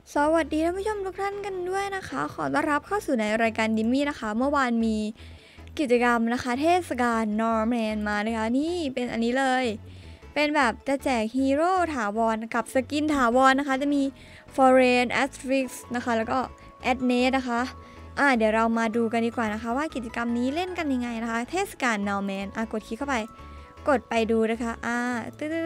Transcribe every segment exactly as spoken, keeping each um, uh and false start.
สวัสดีท่านผู้ชมทุกท่านกันด้วยนะคะ ขอต้อนรับเข้าสู่ในรายการดิมมี่นะคะ เมื่อวานมีกิจกรรมนะคะเทศกาลนอร์แมนมานะคะนี่เป็นอันนี้เลยเป็นแบบจะแจกฮีโร่ถาวรกับสกินถาวรนะคะจะมี Foreign Astrix นะคะแล้วก็ a d n e t นะคะอ่าเดี๋ยวเรามาดูกันดีกว่านะคะว่ากิจกรรมนี้เล่นกันยังไงนะคะเทศกาลนอร์แมนอ่ะกดคลิกเข้าไปกดไปดูนะคะอ่าตึ๊ด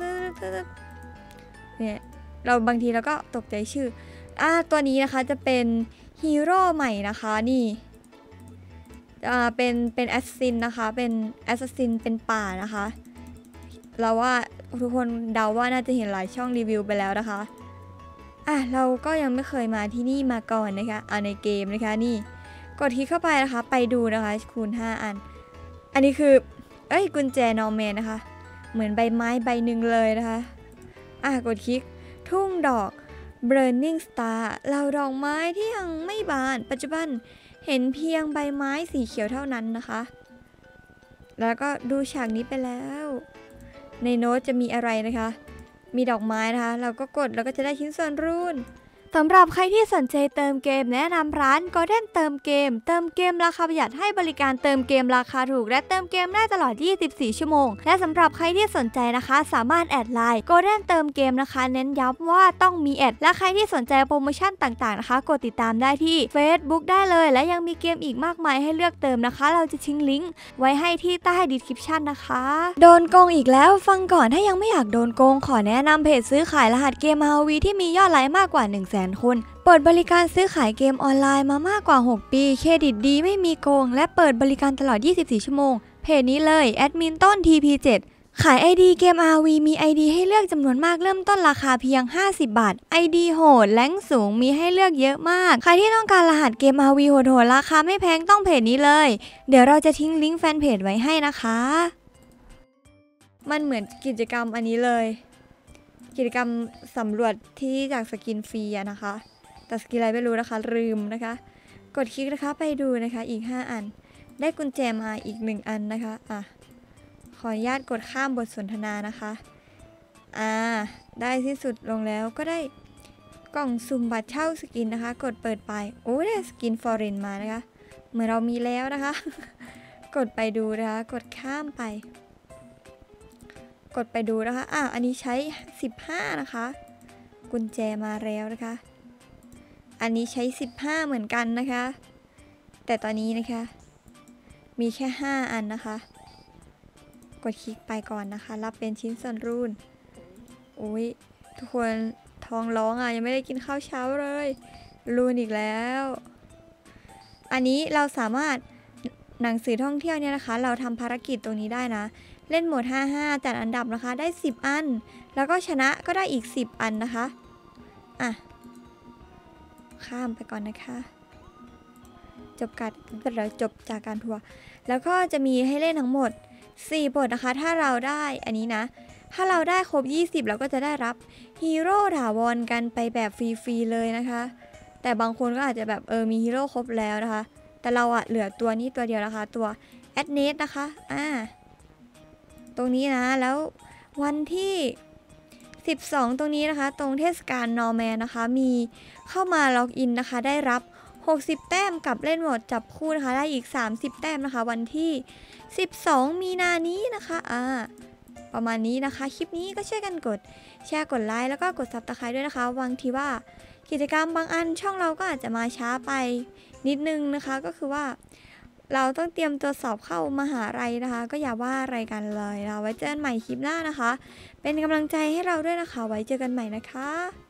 เนี่ยเราบางทีเราก็ตกใจชื่ออ่าตัวนี้นะคะจะเป็นฮีโร่ใหม่นะคะนี่อ่าเป็นเป็นแอสซินนะคะเป็นแอสซินเป็นป่านะคะเราว่าทุกคนเดาว่าน่าจะเห็นหลายช่องรีวิวไปแล้วนะคะอ่ะเราก็ยังไม่เคยมาที่นี่มาก่อนนะคะอ่าในเกมนะคะนี่กดคลิกเข้าไปนะคะไปดูนะคะคูณห้าอันอันนี้คือเอ้ยกุญแจนอร์แมนนะคะเหมือนใบไม้ใบหนึ่งเลยนะคะอ่ะกดคลิกทุ่งดอก Burning Star เหล่าดอกไม้ที่ยังไม่บานปัจจุบันเห็นเพียงใบไม้สีเขียวเท่านั้นนะคะแล้วก็ดูฉากนี้ไปแล้วในโน้ตจะมีอะไรนะคะมีดอกไม้นะคะเราก็กดแล้วก็จะได้ชิ้นส่วนรูนสำหรับใครที่สนใจเติมเกมแนะนำร้าน Golden เติมเกมเติมเกมราคาประหยัดให้บริการเติมเกมราคาถูกและเติมเกมได้ตลอดยี่สิบสี่ชั่วโมงและสำหรับใครที่สนใจนะคะสามารถแอดไลน์ Golden เติมเกมนะคะเน้นย้ำว่าต้องมีแอดและใครที่สนใจโปรโมชั่นต่างๆนะคะกดติดตามได้ที่ Facebook ได้เลยและยังมีเกมอีกมากมายให้เลือกเติมนะคะเราจะทิ้งลิงก์ไว้ให้ที่ใต้ description นะคะโดนโกงอีกแล้วฟังก่อนถ้ายังไม่อยากโดนโกงขอแนะนำเพจซื้อขายรหัสเกม อาร์ โอ วี ที่มียอดไลค์มากกว่า หนึ่งแสน คนเปิดบริการซื้อขายเกมออนไลน์มามากกว่าหกปีเครดิตดีไม่มีโกงและเปิดบริการตลอดยี่สิบสี่ชั่วโมงเพจนี้เลยแอดมินต้น ที พี เจ็ด ขาย ไอ ดี เกม อาร์ โอ วี มี ไอ ดี ให้เลือกจำนวนมากเริ่มต้นราคาเพียงห้าสิบบาท ไอ ดี โหดแรงสูงมีให้เลือกเยอะมากใครที่ต้องการรหัสเกม อาร์ โอ วี โหดๆราคาไม่แพงต้องเพจนี้เลยเดี๋ยวเราจะทิ้งลิงก์แฟนเพจไว้ให้นะคะมันเหมือนกิจกรรมอันนี้เลยกิจกรรมสำรวจที่จากสกินฟรีนะคะแต่สกินอะไรไม่รู้นะคะลืมนะคะกดคลิกนะคะไปดูนะคะอีกห้าอันได้กุญแจมาอีกหนึ่งอันนะคะอ่ะขออนุญาตกดข้ามบทสนทนานะคะอ่าได้ที่สุดลงแล้วก็ได้กล่องสุ่มบัตรเช่าสกินนะคะกดเปิดไปโอ้ได้สกินฟอร์เรนมานะคะเหมือนเรามีแล้วนะคะ กดไปดูนะคะกดข้ามไปกดไปดูนะคะอ่ะอันนี้ใช้สิบห้านะคะกุญแจมาแล้วนะคะอันนี้ใช้สิบห้าเหมือนกันนะคะแต่ตอนนี้นะคะมีแค่ห้าอันนะคะกดคลิกไปก่อนนะคะรับเป็นชิ้นส่วนรูนอุ้ยทุกคนท้องร้องอ่ะยังไม่ได้กินข้าวเช้าเลยรูนอีกแล้วอันนี้เราสามารถหนังสือท่องเที่ยวเนี่ยนะคะเราทำภารกิจตรงนี้ได้นะเล่นโหมดห้าห้าจัดอันดับนะคะได้สิบอันแล้วก็ชนะก็ได้อีกสิบอันนะคะอ่ะข้ามไปก่อนนะคะจบการเราจบจากการทัวร์แล้วก็จะมีให้เล่นทั้งหมดสี่บทนะคะถ้าเราได้อันนี้นะถ้าเราได้ครบยี่สิบเราก็จะได้รับฮีโร่ถาวรกันไปแบบฟรีๆเลยนะคะแต่บางคนก็อาจจะแบบเออมีฮีโร่ครบแล้วนะคะแต่เราอะเหลือตัวนี้ตัวเดียวนะคะตัวแอดเนสนะคะอ่าตรงนี้นะแล้ววันที่สิบสองตรงนี้นะคะตรงเทศกาลนอร์แมนนะคะมีเข้ามาล็อกอินนะคะได้รับหกสิบแต้มกับเล่นโหมดจับคู่นะคะได้อีกสามสิบแต้มนะคะวันที่สิบสองมีนานี้นะคะอ่าประมาณนี้นะคะคลิปนี้ก็ช่วยกันกดแชร์กดไลค์แล้วก็กดซับสไครบ์ด้วยนะคะบางทีว่ากิจกรรมบางอันช่องเราก็อาจจะมาช้าไปนิดนึงนะคะก็คือว่าเราต้องเตรียมตัวสอบเข้ามหาลัยนะคะก็อย่าว่าอะไรกันเลยนะไว้เจอกันใหม่คลิปหน้านะคะเป็นกำลังใจให้เราด้วยนะคะไว้เจอกันใหม่นะคะ